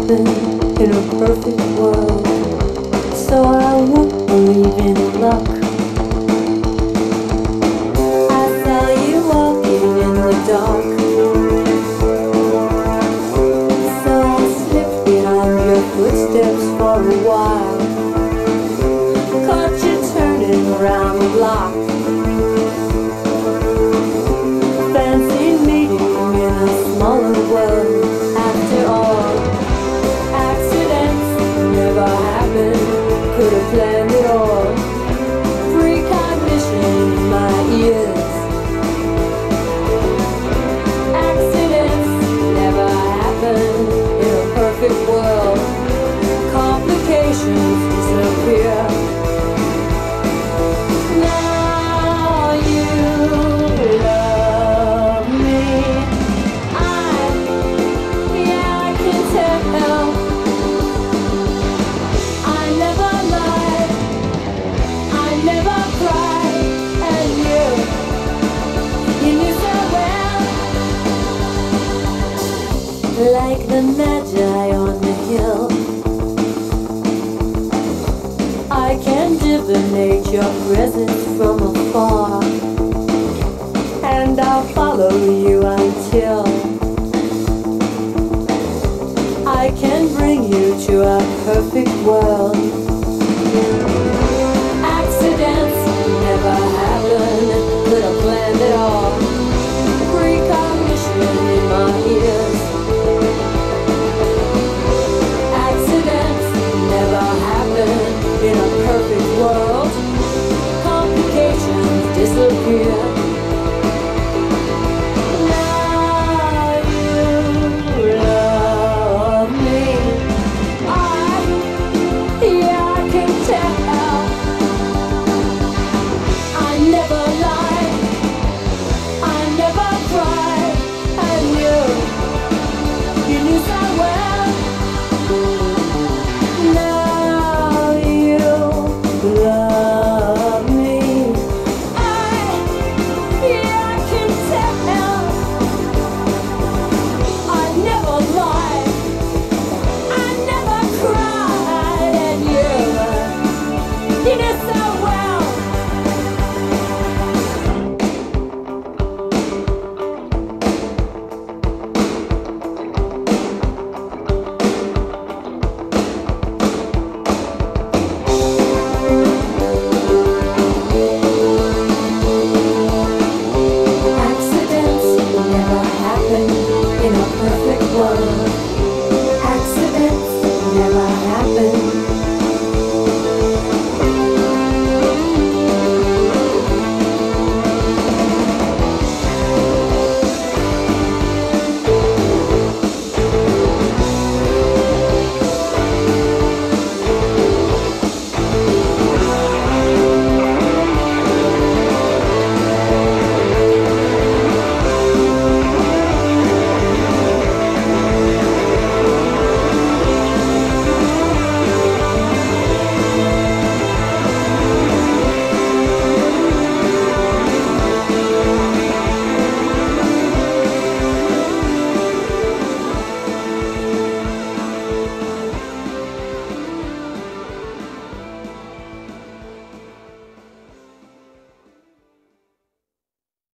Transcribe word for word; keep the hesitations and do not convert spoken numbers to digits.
happen in a perfect world, so I won't believe in luck. I saw you walking in the dark, so I slipped behind your footsteps for a while, caught you turning around the block. Fancied meeting in a smaller world. After all, accidents never happen. Could have planned it all. Precognition in my ears. Accidents never happen in a perfect world. Complications disappear. Now you love me. I, yeah, I can tell. I never lied, I never cried, and you, you knew so well. Like the Magi on the hill, I can divinate your presence from afar, and I'll follow you until I can bring you to a perfect world.